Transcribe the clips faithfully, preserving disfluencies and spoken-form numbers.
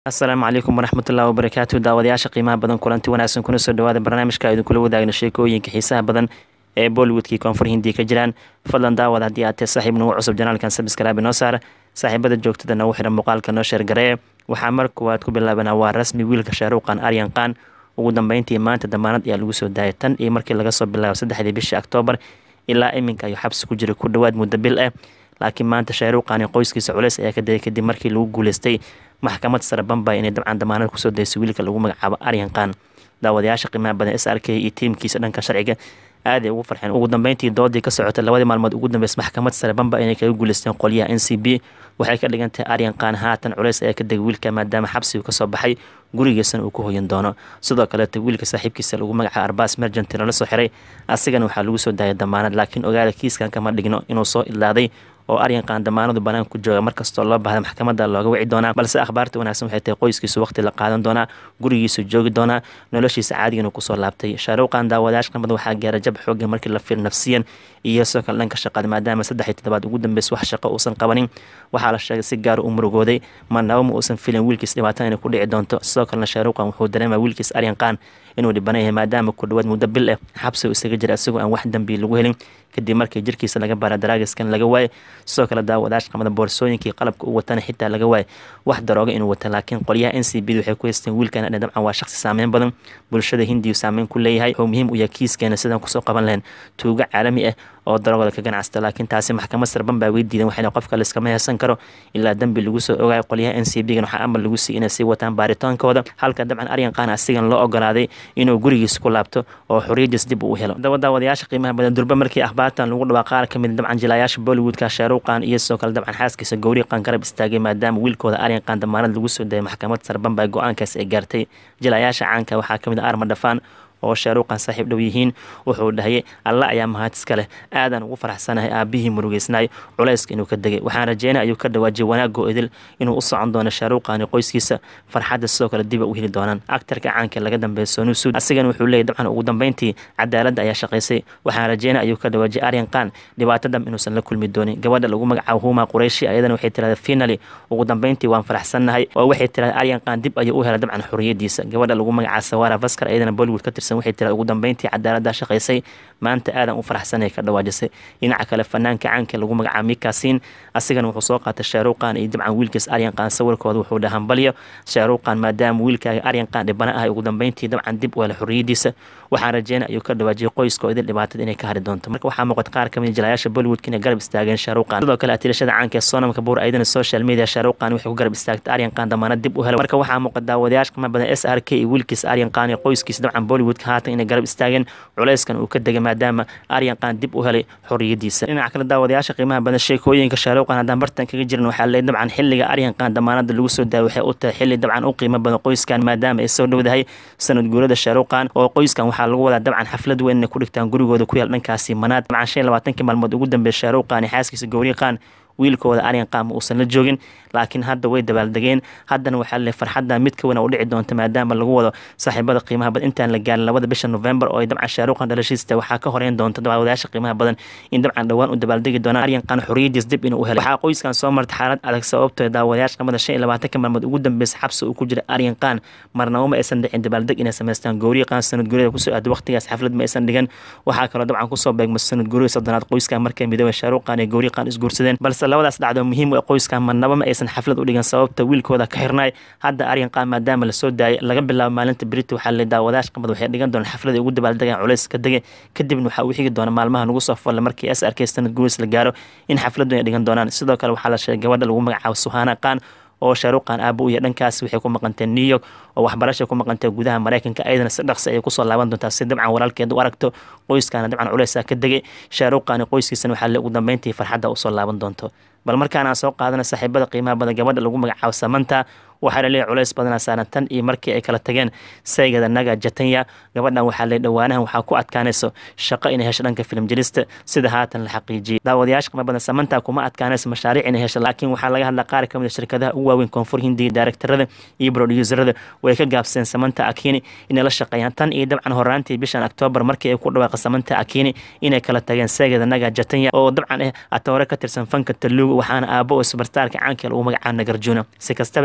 asalaamu calaykum waraxmatullahi wabarakaatu daawadayaasha qiimaha badan kulanti wanaagsan kuna soo dhawaada barnaamijka aynu kula wadaagna sheekooyinka xiisaha badan ee bollywoodkii koonfur hindiya ka jiraan fadlan daawad haddii aad tahay saaxiib nagu cusub janaalkan sabskraabi noo saara saaxiibada joogtada nagu xiran muuqaalka noo sheergaree waxaa mar koowaad ku bilaabanaa waa rasmi wiilka shaaruuqan aryan qaan ugu dambeyntii maanta damaanad ayaa lagu soo daayay tan iyo markii laga soo bilaabo saddexdii bishii oktoobar ilaa iminka ayuu xabsi ku jira ku dhowaad muddo bil ah laakiin maanta shaaruuqan qoyskiisa culeys ayaa ka dayay kadib markii lagu guuleystay maxkamad sare bambay inay dabcan damaanad kusoo dayso wiilka lagu magacaabo aryan qaan daawadayaasha qiimaha badan s r k iyo tiimkiisa dhanka sharciga aad ay ugu farxeen ugu dambeyntii doodii ka socotay labadii maalmood ugu dambeysay maxkamad sare bamba inay kaga guuleysteen qolyaha n c b waxay ka dhigan tahay aryan qaan haatan culeys ayaa ka degay wiilka maadaama xabsigu kasoo baxay gurigiisana uu ku hoyan doono sidoo kaleeta wiilka saaxiibkiisa lagu magacaabo arbaas mergent lala soo xiray asigana waxaa lagu soo daayay damaanad laakiin ogaada kiiskan kama dhigno inuu soo ilaaday oo aryan qaan damaanadu banaan ku jooga markastoo loo baahda maxkamada looga wici doonaa balse akhbaarta wanaagsan waxay tahay qoyskiisu waqti la qaadan doonaa gurigiisu joogi doonaa noloshiisa caadigan uu kusoo laabtay shaaruuqan daawadayaasha qamada waxaa gaara jab xoogan markii la fiir nafsiyan iyo sidoo kale dhanka shaqada maadaama saddex iyo toddobaad ugu dambeys wax shaqo uusan qabanin waxaa la sheegay si gaar u murugooday marnaba ma uusan filin wiilkiis dhibaatan inay ku dhici doonto sidoo kalena shaaruuqan wuxuu dareemaa wiilkiis aryan qaan inuu dhibanay yahay maadaama ku dhowaad muddo bil ah xabsi uu isaga jira isagoo aan wax dambi lagu helin kadib markii jirkiisa laga baara daraagiskan laga waayay sidoo kale daawadayaasha qamada boorsooyinkii qalabka u watana xitaa laga waayay wax darooga inuu wata laakiin qolyaha n c b waxay ku haysteen wiilkan adhe dabcan waa shaqsi saameyn badan bulshada hindiyu saameyn ku leeyahay wuxuu muhiim u yahay kiiskeena sidaan kusoo qaban lahayn tuugo caalami ah oo daroogada ka ganacsata laakiin taasi maxkamad sarban baa wey diidan waxayna qofka layskama heesan karo ilaa dembi lagu soo ogayo qolyaha n c b gan waxaa amar lagu siiyay inay sii wataan baaritaankooda halka dabcan aryan qaan asigan loo ogolaaday inuu gurigiisa ku laabto oo xoriyadiis dib uu helo daba daawadayaasha qiimaha badan durba markii akhbaartan lagu dhawaa qaar ka mid dabcan jilayaasha bollywoodka shaaruuqan iyo sidoo kale dabcan xaaskiisa gowri qaan garab istaagay maadaama wiilkooda aryan qaan damaanad lagu soo dayay maxkamad sarban baa go-aankaas ay gaartay jilayaasha caanka waxaa ka mid ah arma dhafaan oo shaaruuqan saaxiib dhow yihiin wuxuu dhahayay alla ayaa mahad iska leh aadan ugu faraxsanahay aabihii murugeysnaay culayska inuu ka degay waxaan rajeynay ayuu ka dhawaajiyay wanaagoo idil inuu u socon doono shaaruuqani qoyskiisa farxadda sidoo kale diba u heli doonaan aktarka caanka laga dambeeya soonu suud asigana wuxuu leeyahy dabcan ugu dambeyntii cadaaladda ayaa shaqaysay waxaan rajeynay ayuu ka dhawaajiyay aryan qaan dhibaatadam inuusan la kulmi doonin gabadha lagu magacaabo huma qurayshi ayadana waxay tirahda finally ugu dambeyntii waan faraxsannahay oo waxay tirahda aryan qaan dib ayuu u helay dabcan xoriyadiisa gabadha lagu magacaabo sawara vaskar ayadana bollywood ka tirsan waxay tira ugu dambeyntii cadaaladda shaqaysay maanta aadan u faraxsanay ka dhawaajisay dhinaca kale fanaanka caanka lagu magacaabo mikasiin asigana wuxuu soo qaatay shaaruuqan iyo dabcan wiilkiis aryan qaan sawirkooda wuxuu dhahan balyo shaaruuqan maadaama wiilkaaga aryan qaan dhibana ah ugu dambeyntii dabcan dib u hela xoriyadiisa waxaan rajeynay ayuu ka dhawaajiyay qoyskoo idil dhibaatada inay ka hari doonto marka waxaa muuqata qaar kamid jilayaasha bollywoodka inay garab istaageen shaaruuqan sidoo kale atirashada caanka ee soonam kabuur ayadana social media shaaruuqan waxay ku garab istaagtay aryan qaan damaanad dib u helo marka waxaa muuqata daawadayaasha qiimo badan s r k iyo wiilkiis aryan qaan iyo qoyskiisa dabcan bollywoodka haatan inay garab istaageen culeyskan uu ka degay maadaama aryan qaan dib u helay xoriyadiisa dhinaca kale daawadayaasha qiimaha badan sheekooyinka shaaruuqan haddaan bartan kaga jirin waxaa leeyahay dabcan xilliga aryan qaan damaanada lagu soo daayay waxay u tahay xilli dabcan u qiimo badan qoyskan maadaama ay soo dhowdahay sanad guurada shaaruuqan oo qoyskan waxaa lagu wadaa dabcan xaflad weyn inay ku dhigtaan gurigooda ku yaal dhankaasi manaad dabcan shan iyo labaatankii maalmood ugu dambeeya shaaruuqan iyo xaaskiisa gowri qaan wiilkooda aryan qaan ma uusan la joogin laakiin hadda way dabaaldegeen haddana waxaa le farxadda mid ka wana u dhici doonta maadaama lagu wado saaxiibada qiimaha badan intaan la gaarin labada bisha november oo ay dabcan shaaruuqan dhalashiista waxaa ka horeyn doonta daawadayaasha qiimaha badan in dabcan dhowaan u dabaaldegi doonaan aryan qaan xoriyadiis dib inuu u helay waxaa qoyskan soo martay xaalad adag sababtoo daawadayaasha qamada shan iyo labaatanka maalmood ugu dambeysay xabsi uu ku jira aryan qaan marnaba ma aysan dhicin dabaaldeg inay samaystaan gowri qaan sanad guriyada kusoo aaday waqtigaas xaflad ma aysan dhigan waxaa kaloo dabcan kusoo beegma sanad guriyada soddonaad qoyskan markay midoobay shaaruuqan iyo gowri qaan isguursadeen balse labadaas dhacdo muhiim u ah qoyskan marnaba ma aysan xaflad u dhigan sababta wiilkooda ka xirnay hadda aryan qaan maadaama la soo daayay laga bilaabo maalinta berito waxaa le daawadayaasha qamad waxay dhigan doonaan xaflada ugu dabaaldegaan culays ka degay kadibna waxaa uu xigi doona maalmaha nagu soo folle markii s r k sanad guuris la gaaro in xafladu ay dhigan doonaan sidoo kale waxaa la sheegay gabadha lagu magacaabo suhana qaan oo shaaruuqan aabo iyo dhankaas waxay ku maqanteen new york oo waxbarasha ku maqantay gudaha maraykanka ayadana si dhaqsi ayay kusoo laaban doontaa si dabcan walaalkeed u aragto qoyskaana dabcan culeysaa ka degay shaaruuqan qoyskiisana waxaa le ugu dambeyntii farxadda usoo laaban doonto bal markaana soo qaadana saaxiibada qiimaha badan gabadha lagu magacaabo samanta waxaa laleeyahay culays badanaa saaran tan iyo markii ay kala tageen saygada naga jatanya gabadhan waxaa le dhowaanahan waxaa ku adkaanayso shaqo inay hesho dhanka filim jelista sida haatan la xaqiijiyey daawadayaasha qiimo badan samanta kuma adkaanayso mashaariic inay hesho laakiin waxaa laga hadla qaar ka mid a shirkadaha ugu waaweyn koonfur hindiya daarektarada iyo broduuserada way ka gaabseen samanta akini inay la shaqeeyaan tan iyo dabcan horaantii bishan oktoobar markii ay ku dhawaaqa samanta akini inay kala tageen saygada naga jatanya oo dabcan ah atoore ka tirsan fanka talugu waxaana aabo oo superstarka caanka lagu magacaabo nagarjuna si kastaba aata qoys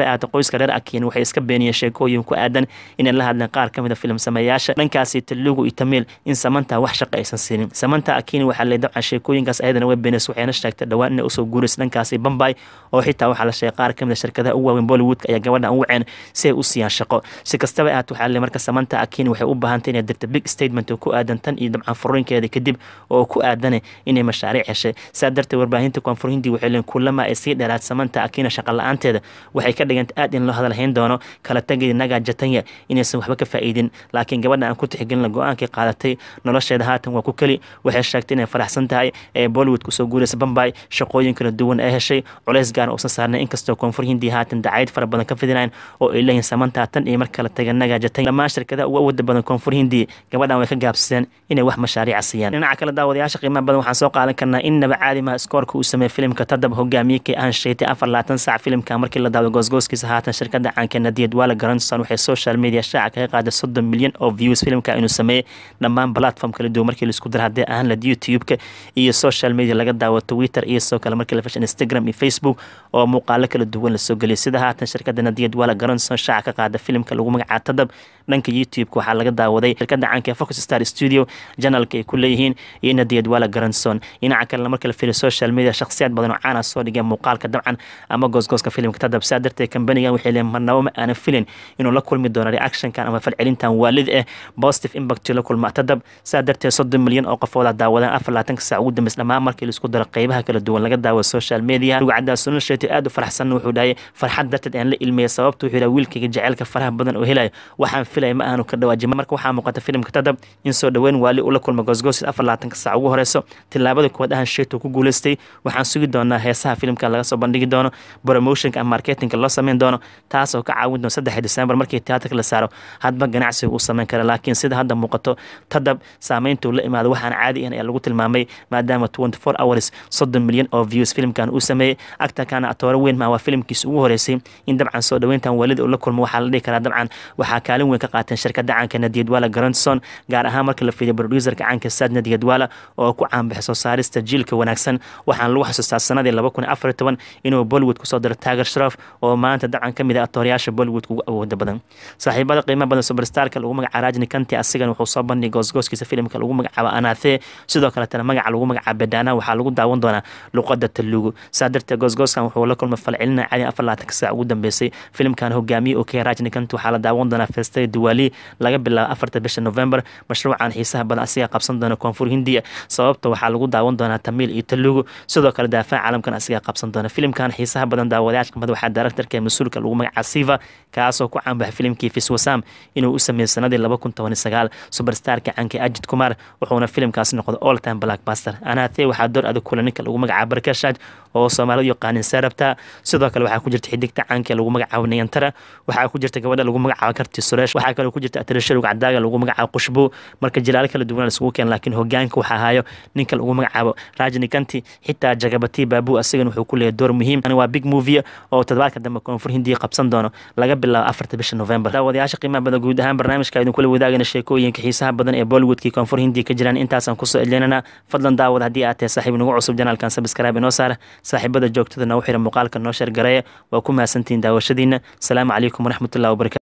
qoyska reer Akin waxay iska beeniyeen sheekooyin ku aadan in la hadlaan qaar kamid ah film sameeyaasha dhankaasi Telugu iyo Tamil in Samantha wax shaqo aysan siinin. Samantha Akin waxa la dabcan sheekooyinkaas ayadana way beenisay waxayna sheegtay dhawaan inay usoo guurisay dhankaasi Bombay oo xitaa waxa la sheegay qaar kamid ah shirkadaha ugu waaweyn Bollywood ayaa gabadhan u waceen si ay u siiyaan shaqo. Si kastaba aad waxa la marka Samantha Akin waxay u baahantahay inay dirto big statement oo ku aadan tan iyo dabcan furiinkeeda kadib oo ku aadan inay mashaariic heshay. Saadartay warbaahinta Koonfur Hindi waxay leen kulama ay sii dheeraad Samantha Akin shaqo la'aanteeda waxay ka dhigantay aad in loo hadal hayn doono kala tagay naga jatanya inaysan waxba ka faa'iidin laakiin gabadha aan ku tixgelin go'aankii qaadatay nolosheeda haatan waa ku kali waxay sheegtay inay faraxsan tahay ee Bollywood ku soo guurisay Bombay shaqooyin kala duwan ay heshay culays gaar oo saarnay inkastoo Koonfur Hindi haatan dacayd fara badan ka fidinayaan oo ay leeyihiin Samantha tan iyo marka la tagay naga jatanya lama shirkada ugu wada badan Koonfur Hindi gabadhan way ka gaabsadeen inay wax mashaariic siiyaan. dhinaca kale daawadayaasha qiimaha badan waxaan soo qaadan karnaa in naba caadi ma iskoorka uu sameeyay filimka Tadab hogaamiyay aan sheetay afar iyo labaatan saac filimka markii la daawado goosgooskiisa haatan shirkadda caanka Nadia Dwala Grandson waxay social media shaaca kaga qaaday soddon milyan oo views filimka inuu sameeyay dhammaan platform kala duwan markii la isku daray hadii aan la YouTube-ka iyo social media laga daawo Twitter iyo soo kale markii la fashion Instagram iyo Facebook oo muuqaalo kala duwan la soo galiyay sida haatan shirkadda Nadia Dwala Grandson shaaca ka qaaday filimka lagu magacaabo Tadab dhanka YouTube-ka waxaa laga daawaday shirkadda caanka Focus Star Studio channelka ay ku leeyihiin iyo Nadia Dwala Grandson dhinaca kale markii la fiiriyo social media shakhsiyaad badan oo caan ah soo dhigay muuqaalka dabcan ama goosgooska filimka Tadab saadartay company-gan waxay leeyihiin marnaba ma aan filin inuu la kulmi doono reaction kan ama falcelintan waalid ah positive impact la kulma Tadab saadartay soddon milyan oo qof wada daawadaan afar iyo labaatan saac ugu dambeys dhammaan markii la isku daro qaybaha kala duwan laga daawo social media ugu cadaa Sunil Shetty aad u faraxsan wuxuu dhahay farxad darteed aan la ilmeeyay sababtu wuxuu wiilkayga jaceelka faraha badan oo helay waxaan filay ma aanu ka dhawaajin marka waxaa muuqata filimka Tadab in soo dhaweyn waali uu la kulma goosgoos afar iyo labaatan saac ugu horeyso tilaabada koowaad ahan Shetty ku guuleystay waxaan sugi doonaa heesaha filimka laga soo bandhigi doono promotionka ama marketingka loo sameyn doono taas oo ka caawin doona saddex December markii tiyaatarka la saaro hadba ganacsiga uu sameyn kara laakiin sida hadda muuqato Tadab saameyntu la imaado waxaan caadi ah lagu tilmaamay maadaama twenty-four hours soddon milyan oo views filimkan uu sameeyay agtakana atooro weyn ma waa filimkiisa ugu horeysay in dabcan soo dhaweyntan waalid uu la kulmo waxaa la dhihi karaa dabcan waxaa kaalin weyn ka qaateen shirkadda caanka Nadia Dwala Grandson gaar ahaan marka la fiiriyo producerka caanka Saad Nadia Dwala oo ku caan baxay soo saarista jiilka wanaagsan waxaan lagu xasuustaa sanadii laba kun iyo afar iyo toban inuu Bollywood ku soo diray Tiger Shroff oo maanta dabcan kamid ah atoorayaasha Bollywood ugu awooda badan saaxiibada qiimaha badan superstarka lagu magacaabo Rajnikanti asigana wuxuu soo bandhigay goosgooskiisa filimka lagu magacaabo Anathe sidoo kale tan magaca lagu magacaabo Bedana waxaa lagu daawan doonaa luqadda Telugu saadarta goosgooskan wuxuu la kulmay falcelin caadi afar iyo labaatan saac ugu dambeysay filimkan hogaamiye oo ka Rajnikanti waxaa la daawan doonaa Festival Diwali laga bilaabo afarta bisha November mashruucan xiisaha badan asiga qabsan doona Koonfur Hindiya sababta waxaa lagu daawan doonaa Tamil iyo Telugu sidoo kale daafaca caalamkan asiga qabsan doona filimkan xiisaha badan daawadayaasha qamada waxaa directorka mas'uulka lagu magacaabo Siva kaasoo ku caan baxay filimkii Fiswasam inuu u sameeyay sanadii laba kun toban iyo sagaal superstarka caanka Ajit Kumar wuxuuna filimkaas noqday all time blockbuster Anathe waxaa door adag kula ninka lagu magacaabo Barkashad oo Soomaalidu yaqaanin Sarabta sidoo kale waxaa ku jirta xidigta caanka lagu magacaabo Nayantara waxaa ku jirta gabadha lagu magacaabo Karti Suresh waxaa kale ku jirta atrashada cadaaga lagu magacaabo Qushbu marka jilaal kala duwan isugu keen laakiin hogaanka waxa hayo ninka lagu magacaabo Rajnikanti xitaa Jagabati Babu asigana wuxuu ku leeyahay door muhiim ah waa big movie oo toddobaadka dambe Koonfur Hindiya qabsan doono laga bilaabo afarta bisha November daawadayaasha qiimaha badan guud ahaan barnaamijka idin kula wadaagana sheekooyinka xiisaha badan ee Bollywoodkii Koonfur Hindiya ka jiraan intaas aan ku soo elinana fadlan daawad haddii aad tahay saaxiib nagu cusub channelkan subscribe inoo saar saaxiibada joogtada noo xira muuqaalka noo share gareeya waa ku mahadsantiin daawashadiina salaamu calaykum waraxmatullaahi wabarakaatuh